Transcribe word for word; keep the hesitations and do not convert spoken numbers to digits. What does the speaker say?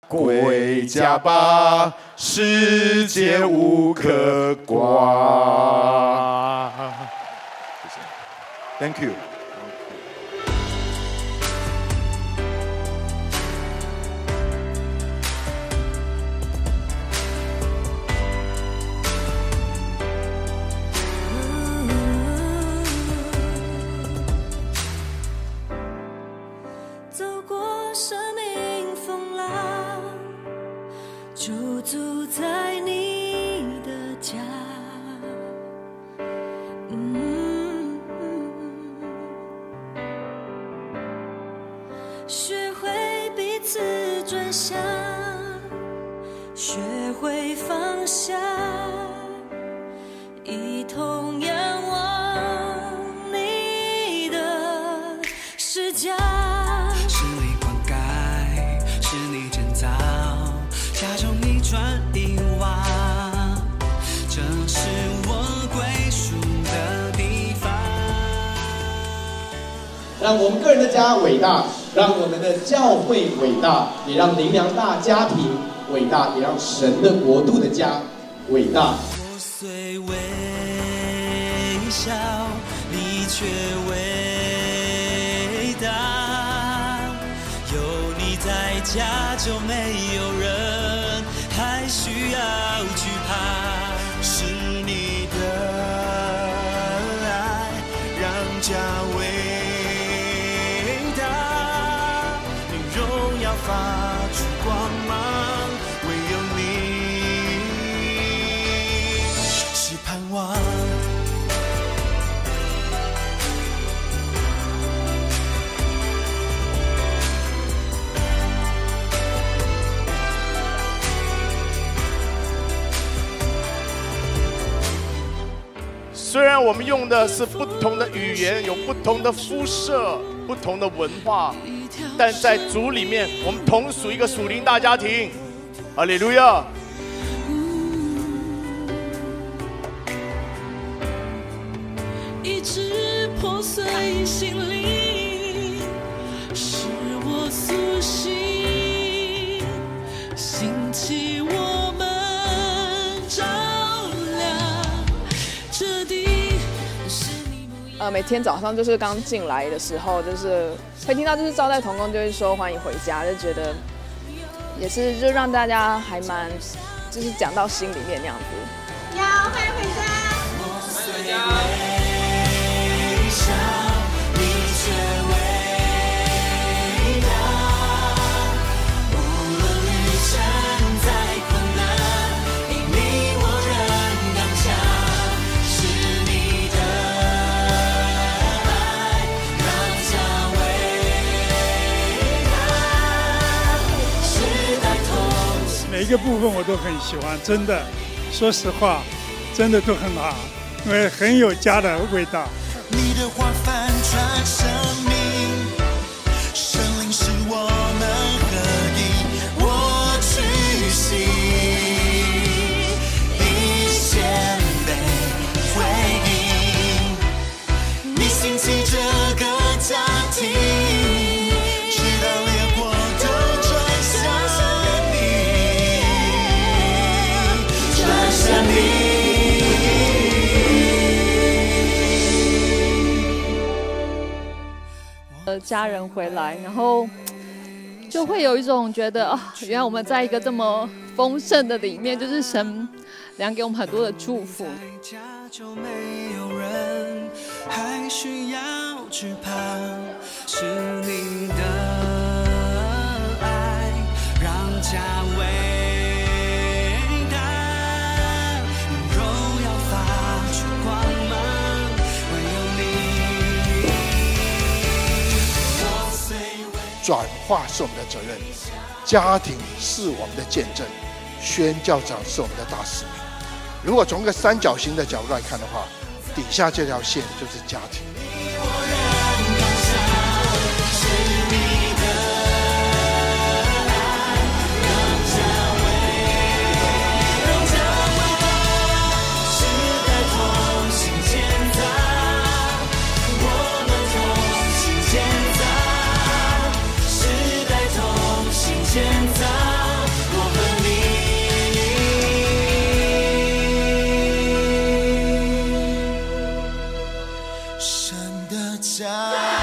归家吧，世界无可挂。谢谢 ，Thank you。 驻足在你的家，嗯，学会彼此转向，学会放下，一同仰望你的视角。是你灌溉，是你建造。家中一砖一瓦，这是我归属的地方。 让我们个人的家伟大，让我们的教会伟大，也让灵粮大家庭伟大，也让神的国度的家伟大。 破碎微笑，你却伟大。有你在家就没有人。还需要惧怕，是你的爱让家伟大，你荣耀发出光芒，唯有你是盼望。 虽然我们用的是不同的语言，有不同的肤色、不同的文化，但在主里面，我们同属一个属灵大家庭。哈利路亚！ 一直破碎心灵，使我苏醒，兴起我们照亮这地。 呃，每天早上就是刚进来的时候，就是会听到就是招待同工就会说欢迎回家，就觉得也是就让大家还蛮就是讲到心里面那样子。 要欢迎回家， 回家。 每一个部分我都很喜欢，真的，说实话，真的都很好，因为很有家的味道。 你的话翻转生命，神灵使我们合一，我去行，以谦卑回应，你兴起这个家庭。 呃，家人回来，然后就会有一种觉得啊，原来我们在一个这么丰盛的里面，就是神量给我们很多的祝福。 就没有人还需要惧怕，是你的爱让家伟大，荣耀发出光芒，唯有你。 转化是我们的责任，家庭是我们的见证，宣教长是我们的大使命。如果从一个三角形的角度来看的话，底下这条线就是家庭。 家。